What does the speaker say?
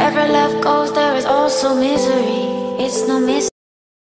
Wherever love goes, there is also misery. It's no mystery.